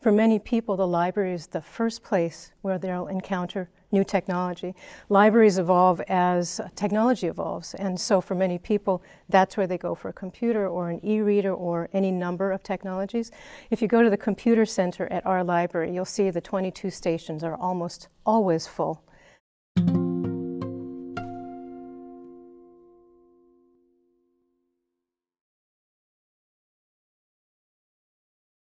For many people, the library is the first place where they'll encounter new technology. Libraries evolve as technology evolves, and so for many people, that's where they go for a computer or an e-reader or any number of technologies. If you go to the computer center at our library, you'll see the 22 stations are almost always full.